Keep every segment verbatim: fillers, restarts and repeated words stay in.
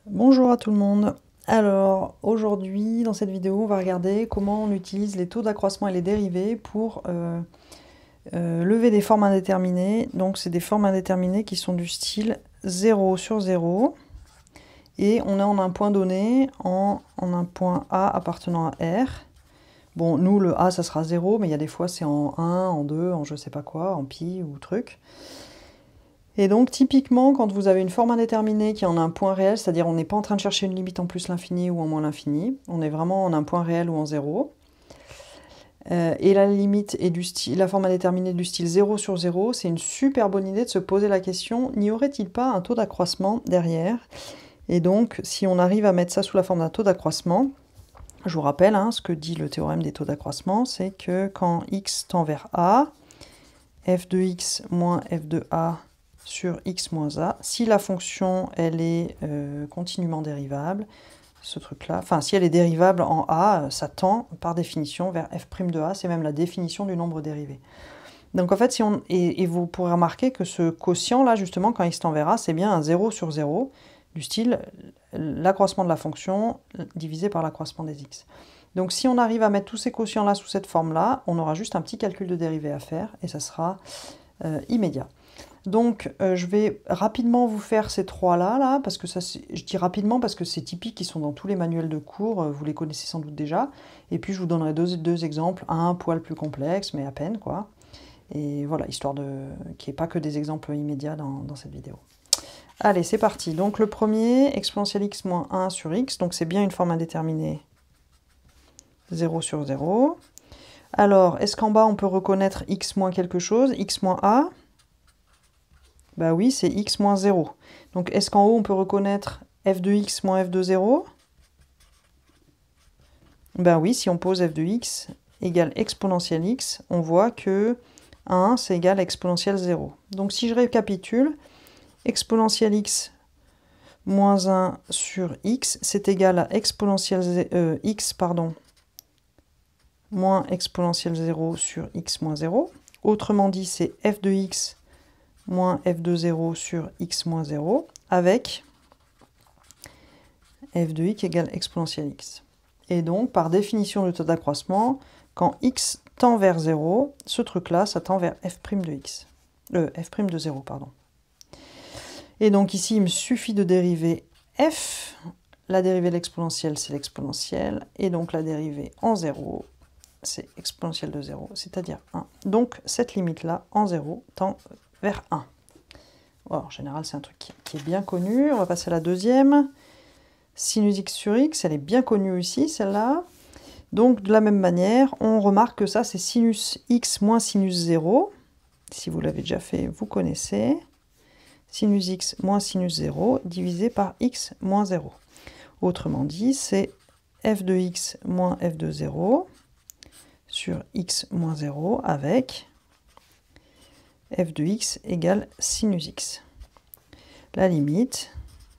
Bonjour à tout le monde. Alors aujourd'hui dans cette vidéo on va regarder comment on utilise les taux d'accroissement et les dérivés pour euh, euh, lever des formes indéterminées. Donc c'est des formes indéterminées qui sont du style zéro sur zéro et on est en un point donné en, en un point A appartenant à R. Bon nous le A ça sera zéro mais il y a des fois c'est en un, en deux, en je sais pas quoi, en pi ou truc. Et donc typiquement quand vous avez une forme indéterminée qui en a un point réel, c'est-à-dire on n'est pas en train de chercher une limite en plus l'infini ou en moins l'infini, on est vraiment en un point réel ou en zéro. Euh, et la limite est du style, la forme indéterminée du style zéro sur zéro, c'est une super bonne idée de se poser la question, n'y aurait-il pas un taux d'accroissement derrière? Et donc si on arrive à mettre ça sous la forme d'un taux d'accroissement, je vous rappelle hein, ce que dit le théorème des taux d'accroissement, c'est que quand x tend vers a, f de x moins f de a sur x moins a, si la fonction elle est euh, continuellement dérivable, ce truc là, enfin si elle est dérivable en a, ça tend par définition vers f' de a, c'est même la définition du nombre dérivé. Donc en fait, si on, et, et vous pourrez remarquer que ce quotient là, justement, quand x tend vers a, c'est bien un zéro sur zéro, du style l'accroissement de la fonction divisé par l'accroissement des x. Donc si on arrive à mettre tous ces quotients là sous cette forme là, on aura juste un petit calcul de dérivée à faire, et ça sera euh, immédiat. Donc euh, je vais rapidement vous faire ces trois-là, là, parce que ça, je dis rapidement parce que c'est typique, ils sont dans tous les manuels de cours, euh, vous les connaissez sans doute déjà. Et puis je vous donnerai deux, deux exemples, un poil plus complexe, mais à peine, quoi. Et voilà, histoire de qu'il n'y ait pas que des exemples immédiats dans, dans cette vidéo. Allez, c'est parti. Donc le premier, exponentielle x moins un sur x, donc c'est bien une forme indéterminée, zéro sur zéro. Alors, est-ce qu'en bas on peut reconnaître x moins quelque chose, x moins a? Bah oui, c'est x moins zéro. Donc est-ce qu'en haut on peut reconnaître f de x moins f de zéro? Bah oui, si on pose f de x égale exponentielle x, on voit que un c'est égal à exponentielle zéro. Donc si je récapitule, exponentielle x moins un sur x, c'est égal à exponentielle euh, x, pardon, moins exponentielle zéro sur x moins zéro. Autrement dit, c'est f de x moins f de zéro sur x moins zéro, avec f de x égale exponentielle x. Et donc, par définition du taux d'accroissement, quand x tend vers zéro, ce truc-là, ça tend vers f' de x. Euh, f' de zéro, pardon. Et donc ici, il me suffit de dériver f. La dérivée de l'exponentielle, c'est l'exponentielle. Et donc la dérivée en zéro, c'est exponentielle de zéro, c'est-à-dire un. Donc cette limite-là, en zéro, tend vers un. Alors, en général, c'est un truc qui, qui est bien connu. On va passer à la deuxième. Sinus x sur x, elle est bien connue ici, celle-là. Donc, de la même manière, on remarque que ça, c'est sinus x moins sinus zéro. Si vous l'avez déjà fait, vous connaissez. Sinus x moins sinus zéro divisé par x moins zéro. Autrement dit, c'est f de x moins f de zéro sur x moins zéro avec f de x égale sinus x. La limite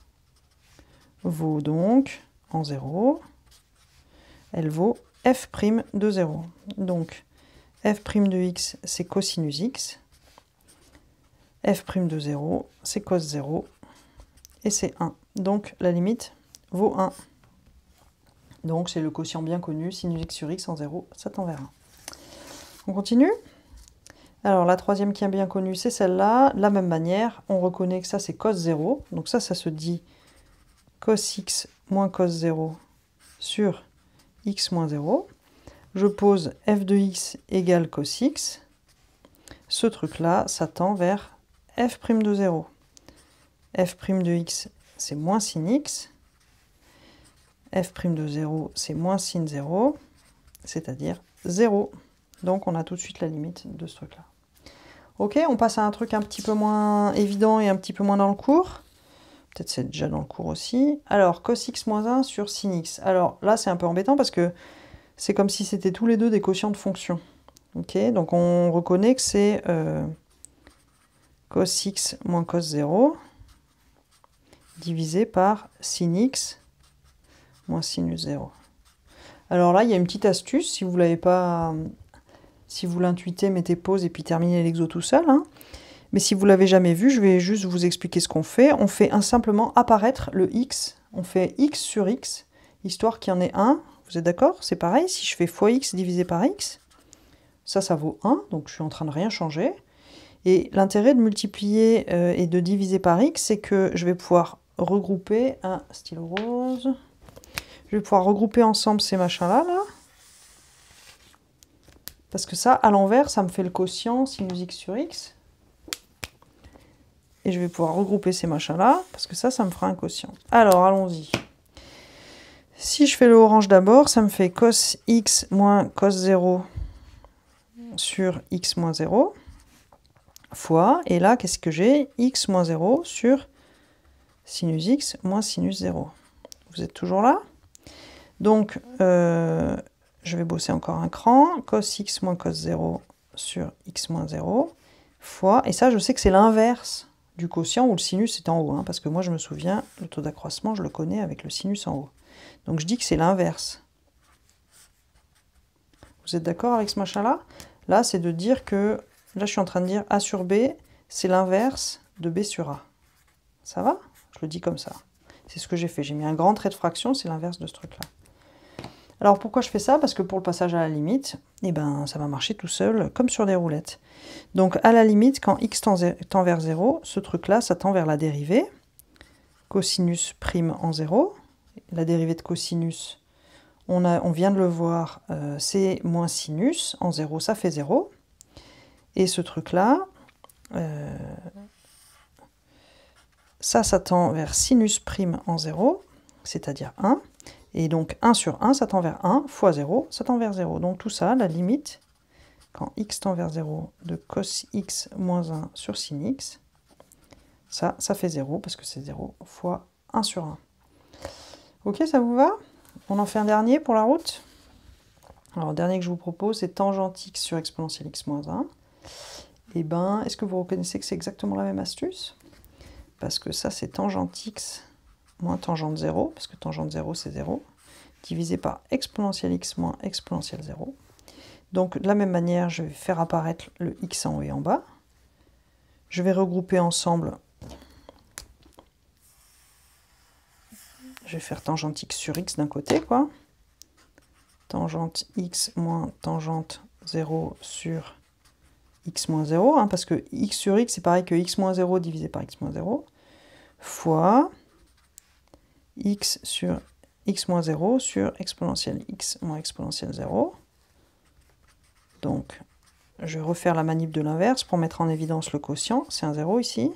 vaut donc en zéro, elle vaut f' de zéro. Donc f' de x c'est cosinus x, f' de zéro c'est cos zéro et c'est un. Donc la limite vaut un. Donc c'est le quotient bien connu, sinus x sur x en zéro, ça tend vers un. On continue? Alors la troisième qui est bien connue, c'est celle-là. De la même manière, on reconnaît que ça c'est cos zéro. Donc ça, ça se dit cos x moins cos zéro sur x moins zéro. Je pose f de x égale cos x. Ce truc-là, ça tend vers f' de zéro. f' de x, c'est moins sin x. f' de zéro, c'est moins sin zéro, c'est-à-dire zéro. Donc on a tout de suite la limite de ce truc-là. Ok, on passe à un truc un petit peu moins évident et un petit peu moins dans le cours. Peut-être c'est déjà dans le cours aussi. Alors, cos x moins un sur sin x. Alors là, c'est un peu embêtant parce que c'est comme si c'était tous les deux des quotients de fonction. Ok, donc on reconnaît que c'est euh, cos x moins cos zéro divisé par sin x moins sinus zéro. Alors là, il y a une petite astuce, si vous l'avez pas... Si vous l'intuitez, mettez pause et puis terminez l'exo tout seul. Hein. Mais si vous l'avez jamais vu, je vais juste vous expliquer ce qu'on fait. On fait un, simplement apparaître le x. On fait x sur x, histoire qu'il y en ait un. Vous êtes d'accord? C'est pareil, si je fais fois x divisé par x, ça, ça vaut un, donc je suis en train de rien changer. Et l'intérêt de multiplier euh, et de diviser par x, c'est que je vais pouvoir regrouper un stylo rose. Je vais pouvoir regrouper ensemble ces machins-là, là. Parce que ça, à l'envers, ça me fait le quotient sinus x sur x. Et je vais pouvoir regrouper ces machins-là, parce que ça, ça me fera un quotient. Alors, allons-y. Si je fais le orange d'abord, ça me fait cos x moins cos zéro sur x moins zéro, fois, et là, qu'est-ce que j'ai? X moins zéro sur sinus x moins sinus zéro. Vous êtes toujours là? Donc, euh, je vais bosser encore un cran, cos x moins cos zéro sur x moins zéro, fois, et ça, je sais que c'est l'inverse du quotient où le sinus est en haut, hein, parce que moi, je me souviens, le taux d'accroissement, je le connais avec le sinus en haut. Donc, je dis que c'est l'inverse. Vous êtes d'accord avec ce machin-là? Là, c'est de dire que, là, je suis en train de dire A sur B, c'est l'inverse de B sur A. Ça va? Je le dis comme ça. C'est ce que j'ai fait. J'ai mis un grand trait de fraction, c'est l'inverse de ce truc-là. Alors, pourquoi je fais ça? Parce que pour le passage à la limite, eh ben, ça va marcher tout seul, comme sur des roulettes. Donc, à la limite, quand x tend, tend vers zéro, ce truc-là, ça tend vers la dérivée. Cosinus prime en zéro. La dérivée de cosinus, on, a, on vient de le voir, euh, c'est moins sinus. En zéro, ça fait zéro. Et ce truc-là, euh, ça, ça tend vers sinus prime en zéro, c'est-à-dire un. Et donc un sur un, ça tend vers un, fois zéro, ça tend vers zéro. Donc tout ça, la limite, quand x tend vers zéro, de cos x moins un sur sin x, ça, ça fait zéro, parce que c'est zéro fois un sur un. Ok, ça vous va? On en fait un dernier pour la route. Alors, le dernier que je vous propose, c'est tangente x sur exponentielle x moins un. Et ben, est-ce que vous reconnaissez que c'est exactement la même astuce? Parce que ça, c'est tangente x moins tangente zéro, parce que tangente zéro, c'est zéro, divisé par exponentielle x moins exponentielle zéro. Donc, de la même manière, je vais faire apparaître le x en haut et en bas. Je vais regrouper ensemble. Je vais faire tangente x sur x d'un côté, quoi. Tangente x moins tangente zéro sur x moins zéro, hein, parce que x sur x, c'est pareil que x moins zéro divisé par x moins zéro, fois x sur x moins zéro sur exponentielle x moins exponentielle zéro. Donc, je vais refaire la manip de l'inverse pour mettre en évidence le quotient. C'est un zéro ici.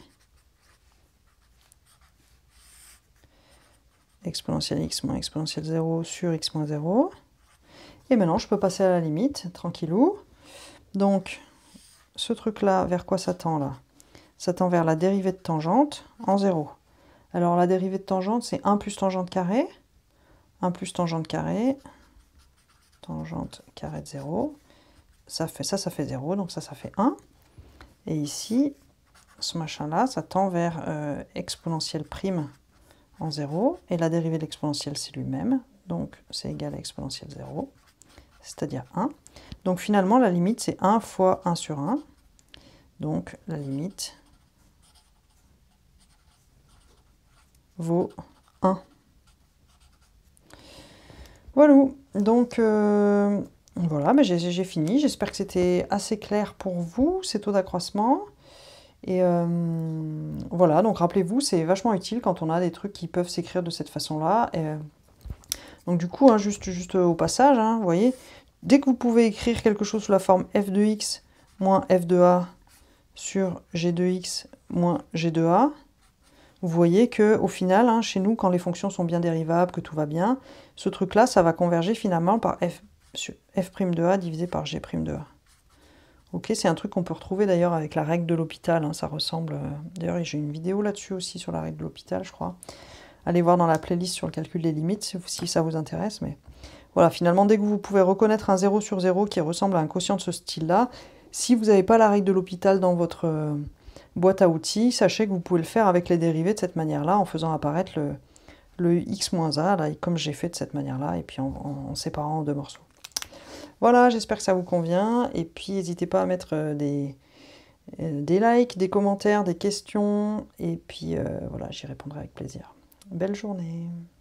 Exponentielle x moins exponentielle zéro sur x moins zéro. Et maintenant, je peux passer à la limite, tranquillou. Donc, ce truc-là, vers quoi ça tend là? Ça tend vers la dérivée de tangente en zéro. Alors, la dérivée de tangente, c'est un plus tangente carré. un plus tangente carré. Tangente carré de zéro. Ça, fait, ça, ça fait zéro, donc ça, ça fait un. Et ici, ce machin-là, ça tend vers euh, exponentielle prime en zéro. Et la dérivée de l'exponentielle, c'est lui-même. Donc, c'est égal à exponentielle zéro. C'est-à-dire un. Donc, finalement, la limite, c'est un fois un sur un. Donc, la limite vaut un. Voilà. Donc, euh, voilà, mais j'ai fini. J'espère que c'était assez clair pour vous, ces taux d'accroissement. Et euh, voilà, donc rappelez-vous, c'est vachement utile quand on a des trucs qui peuvent s'écrire de cette façon-là. Euh, donc du coup, hein, juste, juste au passage, hein, vous voyez, dès que vous pouvez écrire quelque chose sous la forme f de x moins f de a sur g de x moins g de a, vous voyez qu'au final, hein, chez nous, quand les fonctions sont bien dérivables, que tout va bien, ce truc-là, ça va converger finalement par f, sur f' de a divisé par g' de a. Ok, c'est un truc qu'on peut retrouver d'ailleurs avec la règle de l'hôpital, hein, ça ressemble... D'ailleurs, j'ai une vidéo là-dessus aussi sur la règle de l'hôpital, je crois. Allez voir dans la playlist sur le calcul des limites, si ça vous intéresse. Mais voilà, finalement, dès que vous pouvez reconnaître un zéro sur zéro qui ressemble à un quotient de ce style-là, si vous n'avez pas la règle de l'hôpital dans votre euh, boîte à outils, sachez que vous pouvez le faire avec les dérivés de cette manière-là, en faisant apparaître le, le x moins a, là, comme j'ai fait de cette manière-là, et puis en, en, en séparant en deux morceaux. Voilà, j'espère que ça vous convient, et puis n'hésitez pas à mettre des, Euh, des likes, des commentaires, des questions, et puis euh, voilà, j'y répondrai avec plaisir. Belle journée!